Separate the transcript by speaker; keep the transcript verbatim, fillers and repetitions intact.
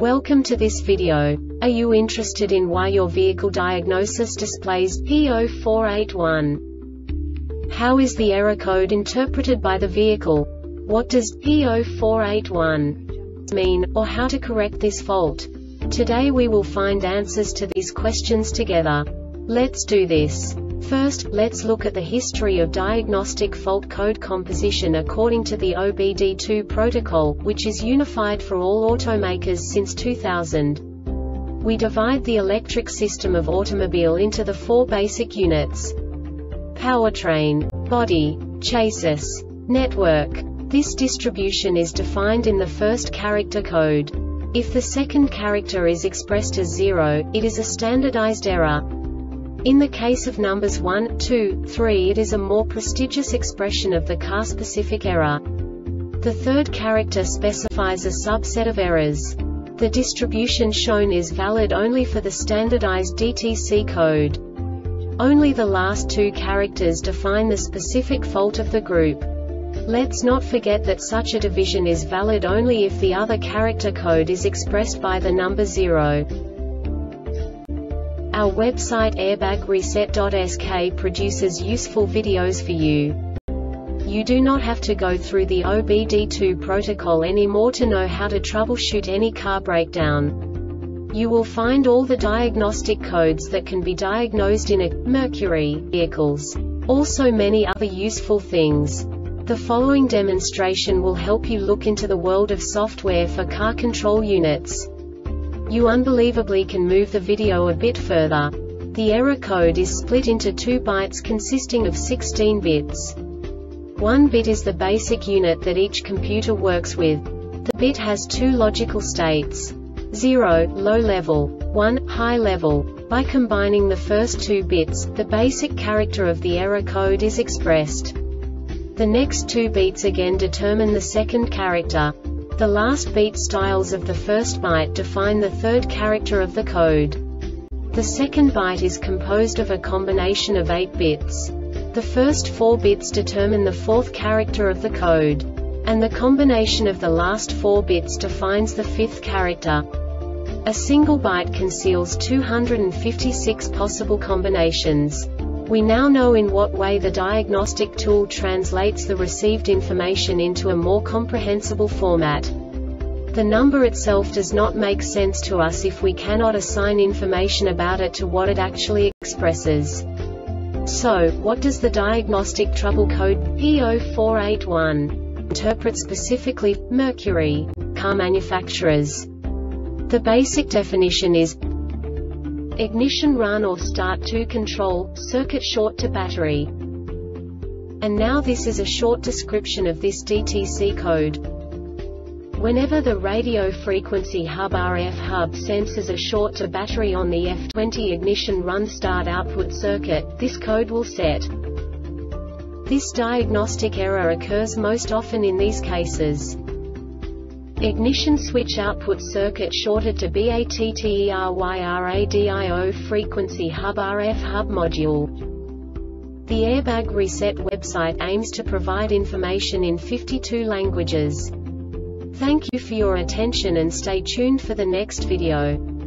Speaker 1: Welcome to this video. Are you interested in why your vehicle diagnosis displays P zero four eight one? How is the error code interpreted by the vehicle? What does P zero four eight one mean, or how to correct this fault? Today we will find answers to these questions together. Let's do this. First, let's look at the history of diagnostic fault code composition according to the O B D two protocol, which is unified for all automakers since two thousand. We divide the electric system of automobile into the four basic units: powertrain, body, chassis, network. This distribution is defined in the first character code. If the second character is expressed as zero, it is a standardized error. In the case of numbers one, two, three, it is a more prestigious expression of the car-specific error. The third character specifies a subset of errors. The distribution shown is valid only for the standardized D T C code. Only the last two characters define the specific fault of the group. Let's not forget that such a division is valid only if the other character code is expressed by the number zero. Our website airbag reset dot S K produces useful videos for you. You do not have to go through the O B D two protocol anymore to know how to troubleshoot any car breakdown. You will find all the diagnostic codes that can be diagnosed in a Mercury vehicles. Also many other useful things. The following demonstration will help you look into the world of software for car control units. You unbelievably can move the video a bit further. The error code is split into two bytes consisting of sixteen bits. One bit is the basic unit that each computer works with. The bit has two logical states: zero, low level, one, high level. By combining the first two bits, the basic character of the error code is expressed. The next two bits again determine the second character. The last beat styles of the first byte define the third character of the code. The second byte is composed of a combination of eight bits. The first four bits determine the fourth character of the code. And the combination of the last four bits defines the fifth character. A single byte conceals two hundred fifty-six possible combinations. We now know in what way the diagnostic tool translates the received information into a more comprehensible format. The number itself does not make sense to us if we cannot assign information about it to what it actually expresses. So, what does the diagnostic trouble code P zero four eight one interpret specifically for Mercury car manufacturers? The basic definition is ignition run or start to control, circuit short to battery. And now this is a short description of this D T C code. Whenever the radio frequency hub R F hub senses a short to battery on the F twenty ignition run start output circuit, this code will set. This diagnostic error occurs most often in these cases: ignition switch output circuit shorted to batteryradio frequency hub R F hub module. The Airbag Reset website aims to provide information in fifty-two languages. Thank you for your attention and stay tuned for the next video.